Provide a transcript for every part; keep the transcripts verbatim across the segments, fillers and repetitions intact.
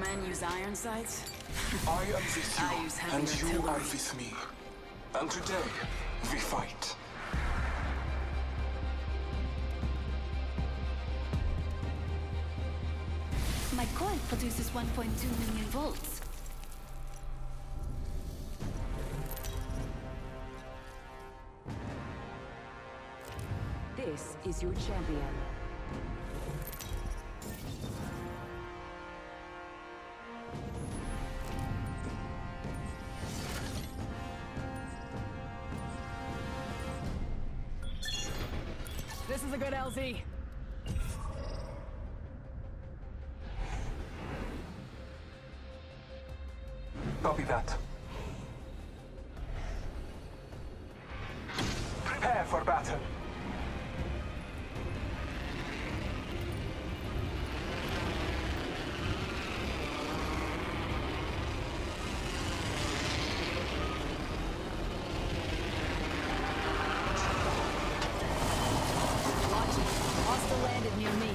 men use iron sights. I am with I you, use heavy and you are artillery. with me. And today, we fight. My coil produces one point two million volts. This is your champion. This is a good L Z. Copy that. Prepare for battle. Hostile landed near me.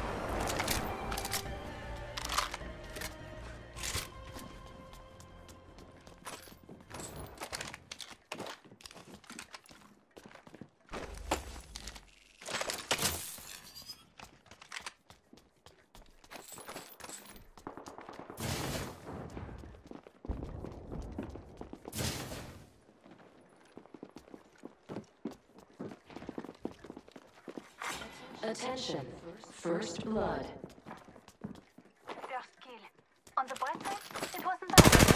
Attention, first blood. First kill. On the bright side, it wasn't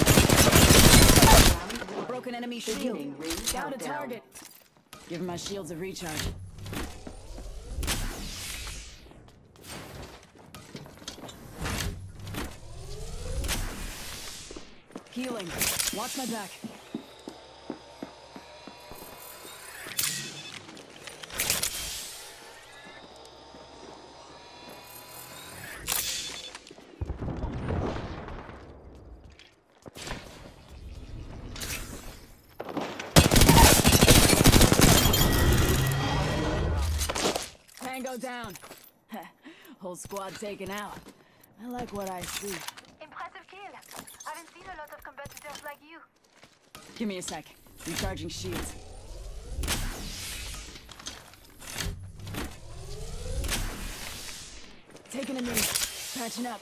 bad. Broken enemy shield. Beginning ring Down to countdown. target. Give my shields a recharge. Healing. Watch my back. Tango down. Whole squad taken out. I like what I see. Impressive kill. I haven't seen a lot of competitors like you. Give me a sec. Recharging shields. Taking a minute. Patching up.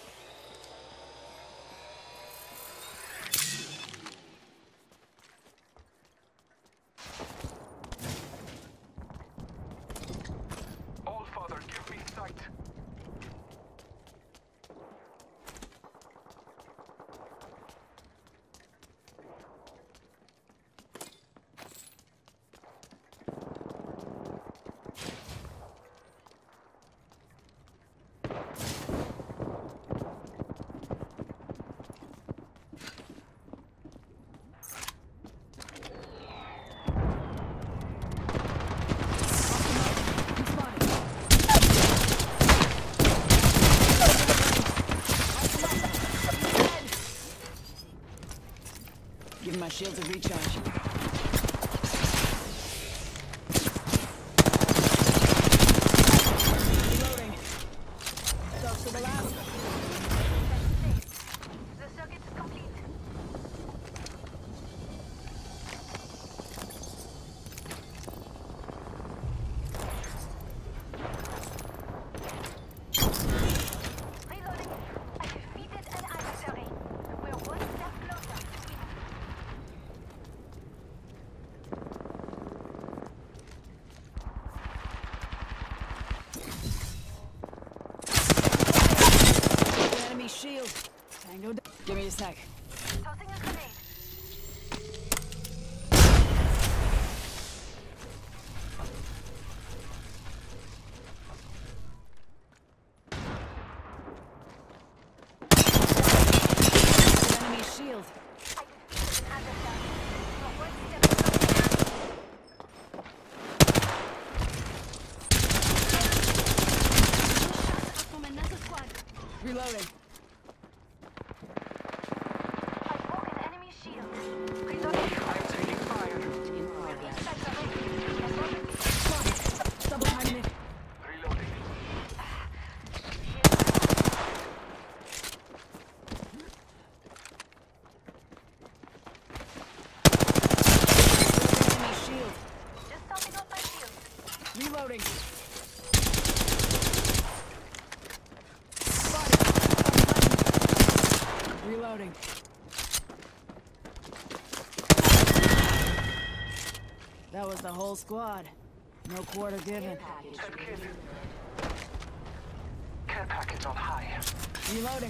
All Father, give me sight. Give my shields a recharge. Reloading. Talk to the last. The circuit is complete. Reloading. I defeated an adversary. We're one step closer to winning. Enemy shield. Tango down. Give me a sec. Tossing a grenade. Enemy shield. I defeated an adversary. We're one step closer. From another squad. Reloading. I've broken enemy shield. Reloading. I'm taking fire. In progress. Inside the ring. Spotted. Double timing it. Reloading. was the whole squad. No quarter given. Send kid. Care package on high. Reloading.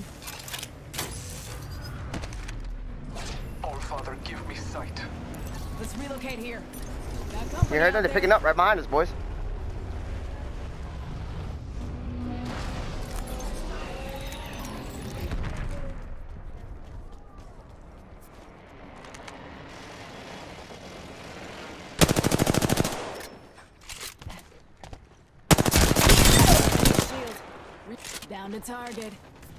All Father, give me sight. Let's relocate here. Got You company heard out that? They're there. picking up right behind us, boys. Shield. Re- Down to target.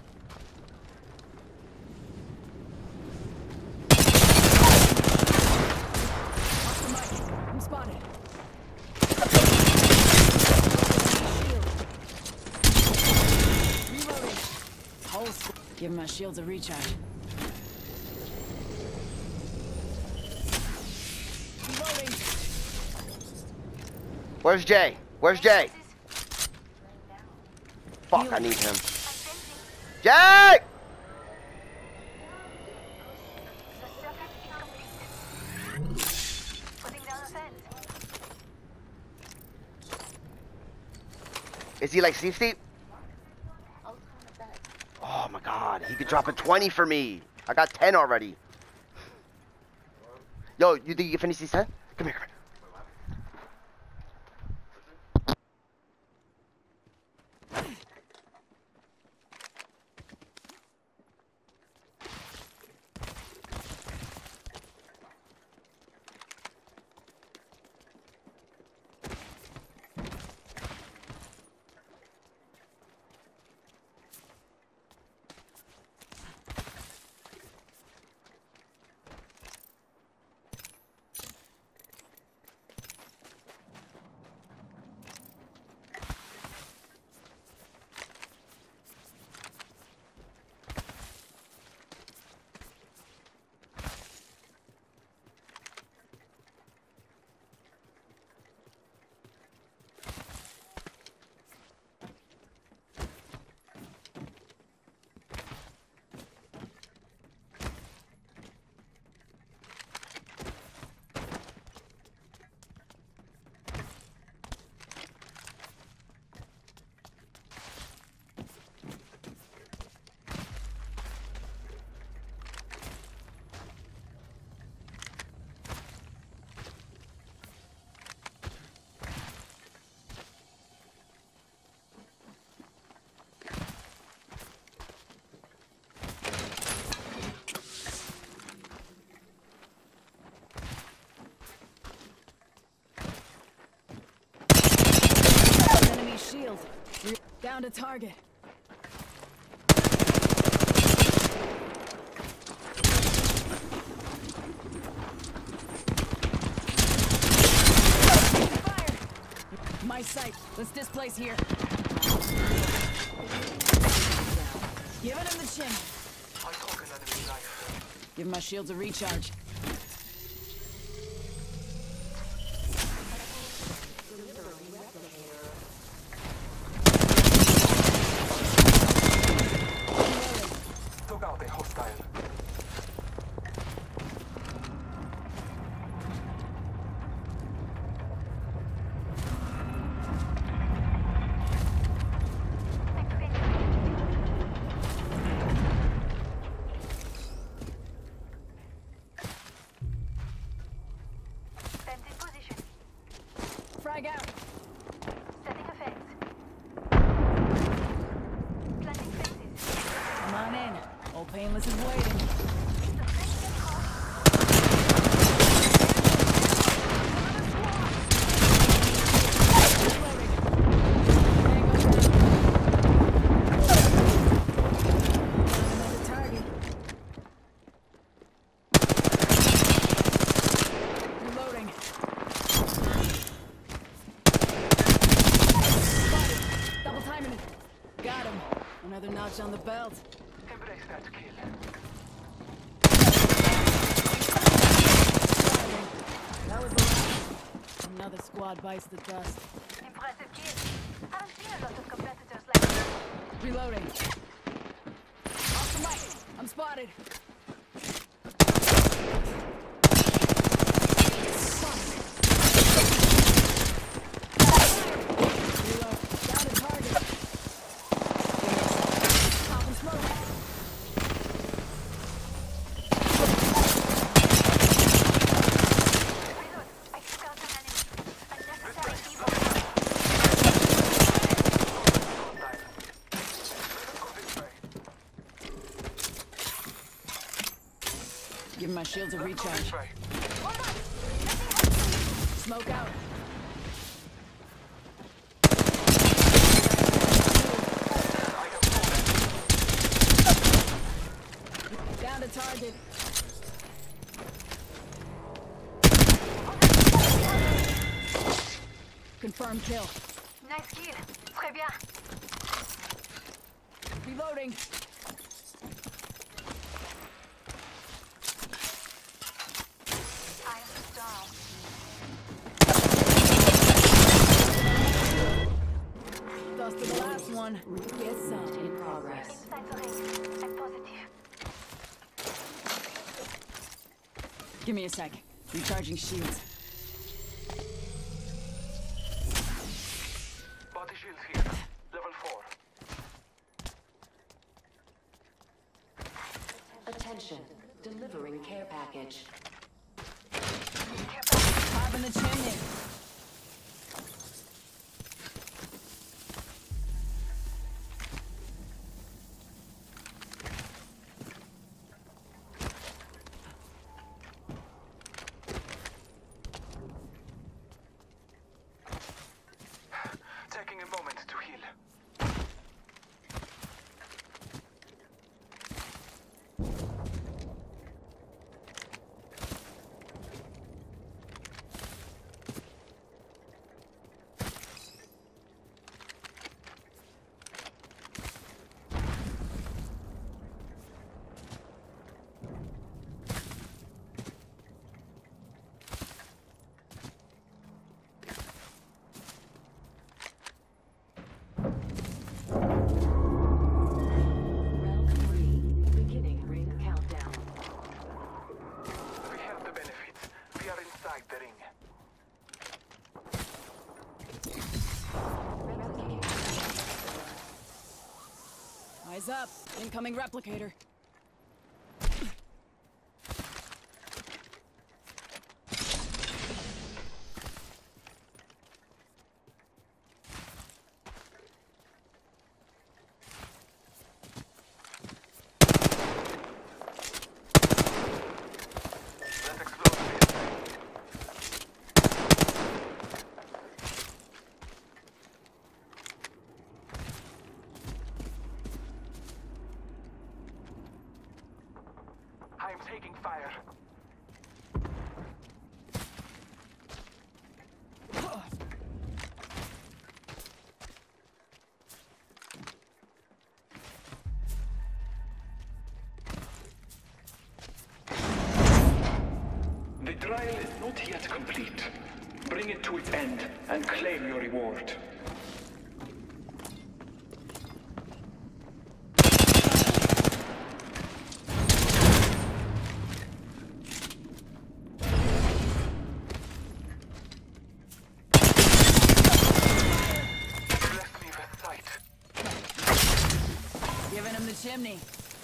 Off the mic. I'm spotted. Shield. Reloading. Whole squ- Give my shields a recharge. Reloading. Where's Jay? Where's Jay? Fuck, I need him. Jay! The circuit is complete. Putting down a fence. Is he like Steve Steve? Oh my god, he could drop a twenty for me. I got ten already. Yo, you think you can finish these ten? Come here, come here. Enemy shield. Re- Down to target. Fire! My sight. Let's displace here. Giving him the chin. I took an enemy life. Give my shields a recharge. Took out a hostile. Fence in position. Frag out. Setting a fence. Planting fences. Come on in. Old Painless is waiting. The fence gets crossed. Another target. Reloading. Spotted. Double timing it. Got him. Another notch on the belt. Embrace that kill. That was the last. Another squad bites the dust. Impressive kill. Haven't seen a lot of competitors like this. Reloading. Off the mic. I'm spotted. Spotted. shields a Let's go this recharge. way. Smoke out. I have fallen. Down to target. Confirmed kill. Nice kill. Très bien. Reloading. I'm down. Dust to the last one. Get some. In progress. Inside the ring. I'm positive. Give me a sec. Recharging shields. Body shields here. Level four. Attention. Delivering care package. Five in the chimney. Taking a moment to heal. Round three. Beginning ring countdown. We have the benefits. We are inside the ring. Replicator. Eyes up. Incoming replicator. Let's explore this. I'm taking fire. The trial is not yet complete. Bring it to its end and claim your reward. Bless me with sight. Giving him the chimney.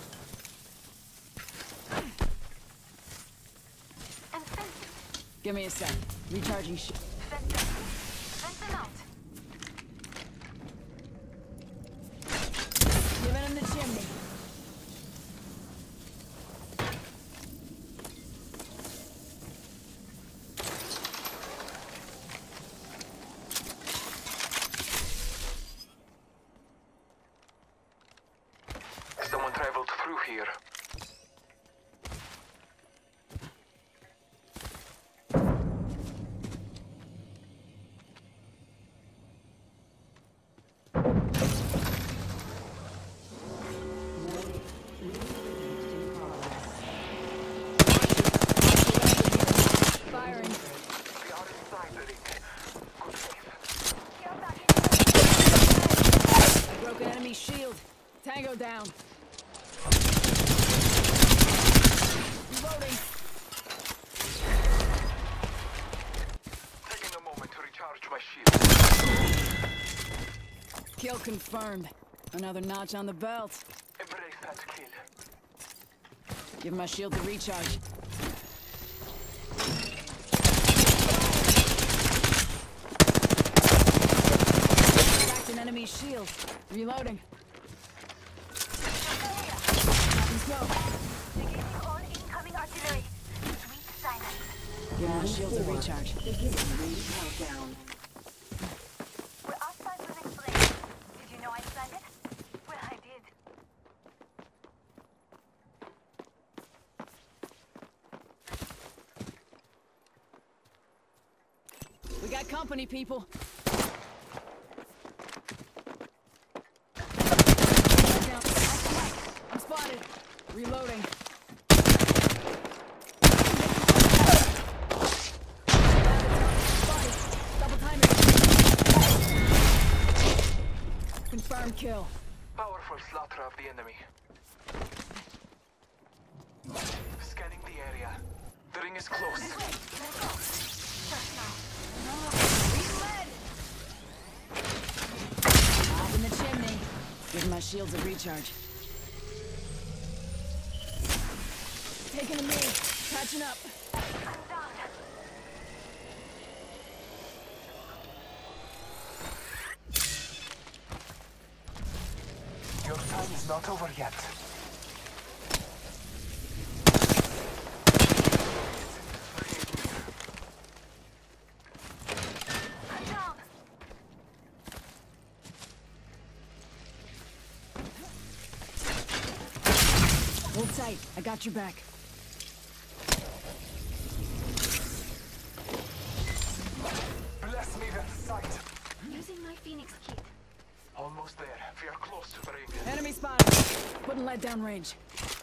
And fence. Give me a sec. Recharging shi- Fence them. Fence them out. Giving him the chimney. Someone traveled through here. Firing. We are inside the ring. Good save. You're back I broke an enemy shield. Tango down. Reloading. Taking a moment to recharge my shield. Kill confirmed. Another notch on the belt. Embrace that kill. Give my shield to recharge. Cracked an enemy shield. Reloading. Nothing slow. Negating all incoming artillery. finance. Give my shields a recharge. Beginning ring countdown. Well, outside was explained. Did you know I planned it? Well, I did. We got company, people. I'm spotted. Reloading. Spotted. Double timing. Confirmed kill. Powerful slaughter of the enemy. Scanning the area. The ring is close. Up in the chimney. Give my shields a recharge. Taking a knee. Catching up. I'm down. Your time is not over yet. I'm down. Hold tight. I got your back. Bless me with sight. Using my Phoenix kit. Almost there. We are close to the ring. Enemy spotted. Putting lead down range.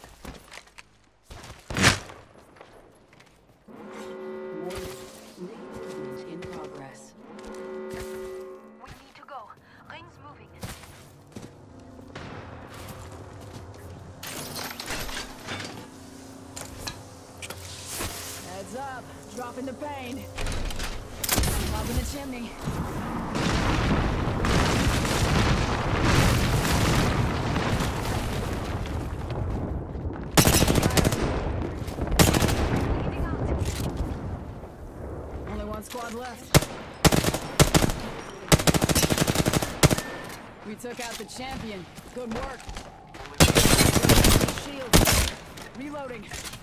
Ring movement in progress. We need to go. Ring's moving. Heads up. Dropping the pain. Up in the chimney. Leading out. Only one squad left. We took out the champion. Good work. Shield. Reloading.